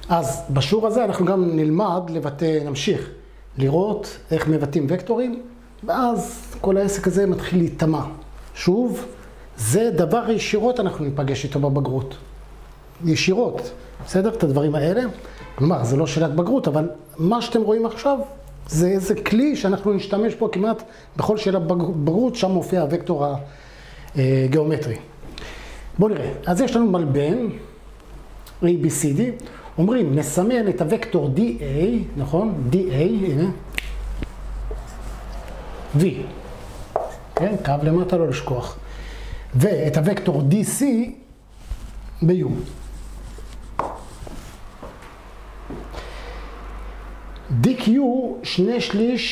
אז בשיעור הזה אנחנו גם נלמד נמשיך לראות איך מבטאים וקטורים, ואז כל העסק הזה מתחיל להתאמה. שוב, זה דבר ישירות אנחנו ניפגש איתו בבגרות. ישירות, בסדר? את הדברים האלה. כלומר, זה לא שאלת בגרות, אבל מה שאתם רואים עכשיו, זה איזה כלי שאנחנו נשתמש פה כמעט בכל שאלת בגרות, שם מופיע הוקטור הגיאומטרי. בואו נראה. אז יש לנו מלבן, ABCD, אומרים, נסמן את הוקטור DA, נכון? DA, הנה. V. כן, קו למטה לא לשכוח. ואת הוקטור DC ב-U. DQ, שני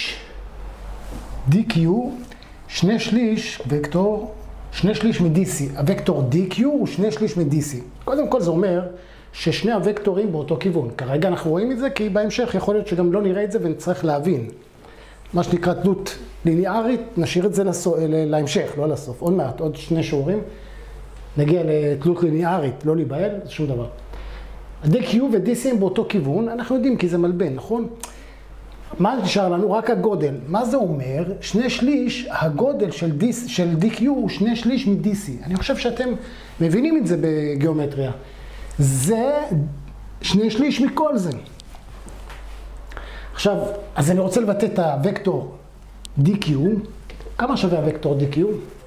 שליש וקטור, שני שליש מ-DC. הוקטור DQ הוא שני שליש מ-DC. קודם כל זה אומר ששני הוקטורים באותו כיוון. כרגע אנחנו רואים את זה כי בהמשך יכול להיות שגם לא נראה את זה ונצטרך להבין. מה שנקרא תלות ליניארית, נשאיר את זה להמשך, לא לסוף. עוד מעט, עוד שני שיעורים, נגיע לתלות ליניארית, לא להיבהל, זה שום דבר. ה-DQ ו-DC הם באותו כיוון, אנחנו יודעים כי זה מלבן, נכון? מה נשאר לנו? רק הגודל. מה זה אומר? שני שליש, הגודל של DQ הוא שני שליש מ-DC. אני חושב שאתם מבינים את זה בגיאומטריה. זה שני שליש מכל זה. עכשיו, אז אני רוצה לבטא את הוקטור DQ. כמה שווה הוקטור DQ?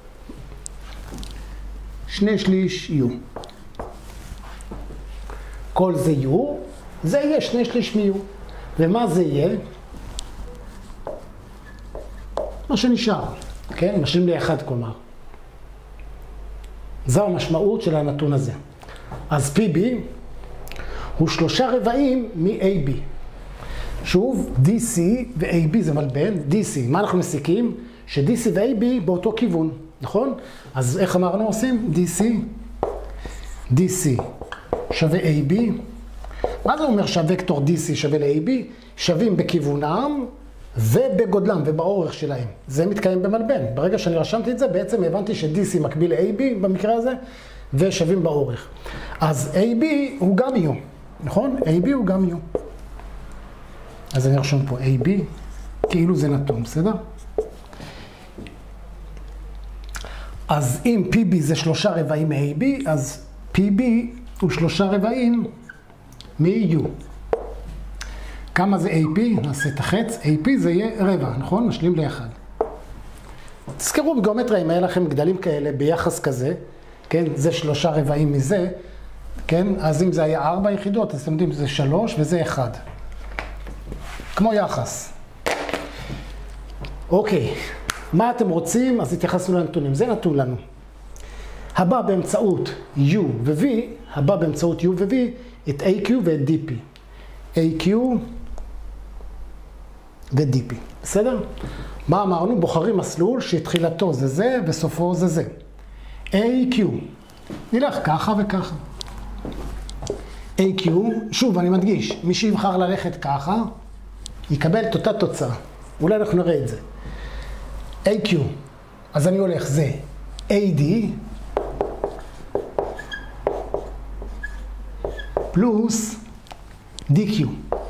שני שליש U. כל זה U, זה יהיה שני שליש מ-U. ומה זה יהיה? מה שנשאר, כן? משלים לאחד כלומר. זו המשמעות של הנתון הזה. אז PB הוא 3/4 מ-AB. שוב, DC ו-AB זה מלבן, DC. מה אנחנו מסיקים? ש-DC ו-AB באותו כיוון, נכון? אז איך אמרנו עושים? DC שווה AB. מה זה אומר שהוקטור DC שווה ל-AB? שווים בכיוונם ובגודלם ובאורך שלהם. זה מתקיים במלבן. ברגע שאני רשמתי את זה, בעצם הבנתי ש-DC מקביל ל-AB במקרה הזה, ושווים באורך. אז AB הוא גם U, נכון? AB הוא גם U. אז אני ארשום פה AB, כאילו זה נתון, בסדר? אז אם PB זה 3/4 מ-AB, אז PB הוא 3/4 מ-U. כמה זה AP? נעשה את החץ. AP זה יהיה רבע, נכון? משלים לאחד. תזכרו בגיאומטריה, אם היה לכם גדלים כאלה ביחס כזה, כן? זה 3/4 מזה, כן? אז אם זה היה 4 יחידות, אז אתם יודעים, זה 3 וזה 1. כמו יחס. אוקיי, מה אתם רוצים? אז התייחסנו לנתונים. זה נתון לנו. הבא באמצעות U ו-V, הבא באמצעות U ו-V, את AQ ואת DP. AQ ו-DP. בסדר? מה אמרנו? בוחרים מסלול שתחילתו זה זה וסופו זה זה. AQ. נלך ככה וככה. AQ, שוב אני מדגיש, מי שיבחר ללכת ככה, יקבל את אותה תוצאה. אולי אנחנו נראה את זה. AQ, אז אני הולך, זה AD פלוס DQ.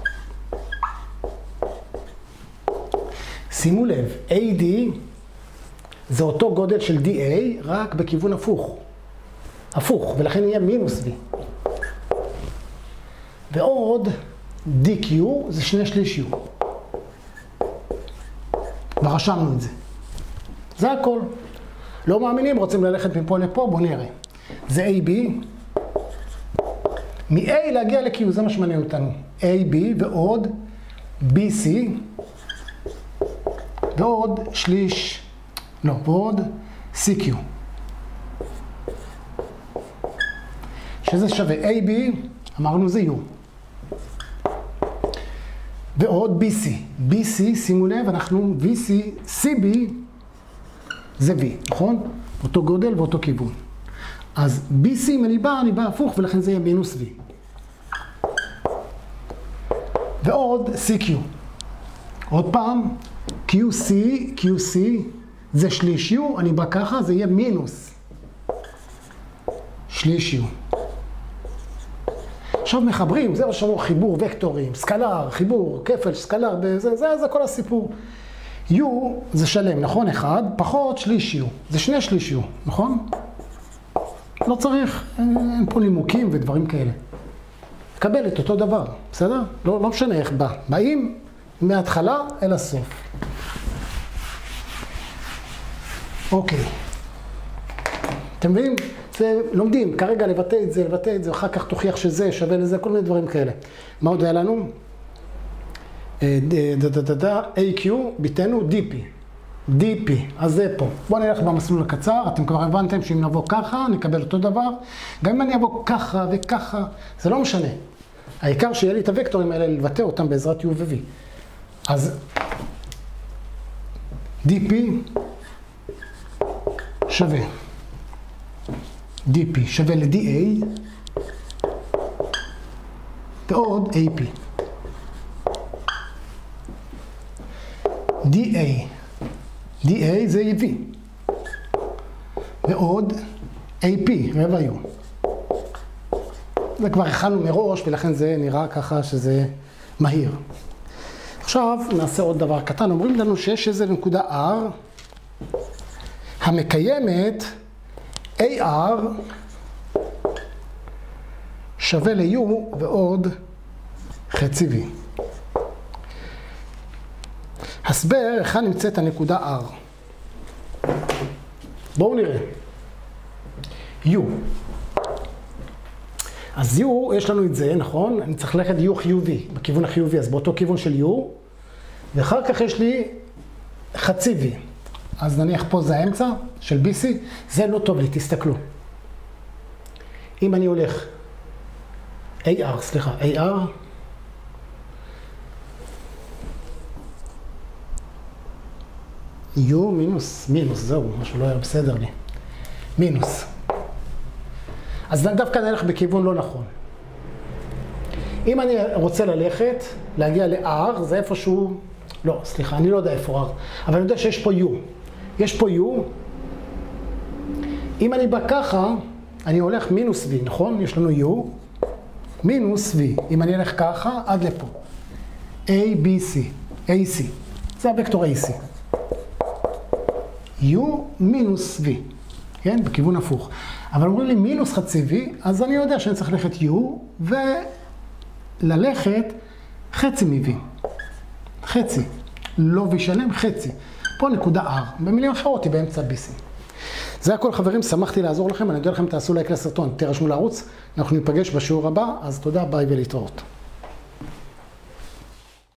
שימו לב, AD זה אותו גודל של DA, רק בכיוון הפוך. הפוך, ולכן יהיה מינוס V. ועוד DQ זה שני שליש U. ורשמנו את זה. זה הכל. לא מאמינים, רוצים ללכת מפה לפה, בואו נראה. זה AB. מ-A להגיע ל-Q, זה מה שמעניין אותנו. AB ועוד BC. ועוד שליש, לא, ועוד CQ. שזה שווה AB, אמרנו זה U. ועוד BC. BC, שימו לב, אנחנו VC, CB זה V, נכון? אותו גודל ואותו כיוון. אז BC אם אני בא הפוך, ולכן זה יהיה מינוס V. ועוד CQ. עוד פעם, QC זה שליש U, אני בא ככה, זה יהיה מינוס שליש U. עכשיו מחברים, זה עכשיו חיבור וקטורים, סקלר, חיבור, כפל, סקלר, זה כל הסיפור. U זה שלם, נכון? 1 פחות שליש U, זה 2 שליש U, נכון? לא צריך, אין פה נימוקים ודברים כאלה. קבל את אותו דבר, בסדר? לא משנה איך בא. באים מההתחלה אל הסוף. אוקיי. אתם מבינים? לומדים, כרגע לבטא את זה, אחר כך תוכיח שזה שווה לזה, כל מיני דברים כאלה. מה עוד היה לנו? AQ, ביתנו, DP, אז זה פה. בואו נלך במסלול הקצר, אתם כבר הבנתם שאם נבוא ככה, נקבל אותו דבר. גם אם אני אבוא ככה וככה, זה לא משנה. העיקר שיהיה לי את הוקטורים האלה לבטא אותם בעזרת U ו-V. אז DP שווה. DP שווה ל-DA ועוד AP. DA זה V ועוד AP, רבע U. זה כבר הכנו מראש ולכן זה נראה ככה שזה מהיר. עכשיו נעשה עוד דבר קטן, אומרים לנו שיש איזה נקודה R המקיימת AR שווה ל-U ועוד חצי V. הסבר, היכן נמצאת הנקודה R. בואו נראה. U. אז U, יש לנו את זה, נכון? אני צריך ללכת U חיובי, בכיוון החיובי, אז באותו כיוון של U, ואחר כך יש לי חצי V. אז נניח פה זה האמצע של BC, זה לא טוב לי, תסתכלו. אם אני הולך AR, U מינוס, זהו, משהו לא היה בסדר לי. מינוס. אז דווקא נלך בכיוון לא נכון. אם אני רוצה ללכת, להגיע ל-R, זה איפשהו, לא, סליחה, אני לא יודע איפה R, אבל אני יודע שיש פה U. יש פה U. אם אני בא ככה, אני הולך מינוס V, נכון? יש לנו U, מינוס V. אם אני אלך ככה, עד לפה. AC. זה הוקטור AC. U מינוס V. כן? בכיוון הפוך. אבל אומרים לי מינוס חצי V, אז אני יודע שאני צריך ללכת U, וללכת חצי מ-V. חצי. לא V שלם, חצי. פה נקודה R. במילים אחרות היא באמצע BC. זה הכל חברים, שמחתי לעזור לכם. אני יודע לכם, תעשו לייק לסרטון, תירשמו לערוץ. אנחנו ניפגש בשיעור הבא, אז תודה, ביי ולהתראות.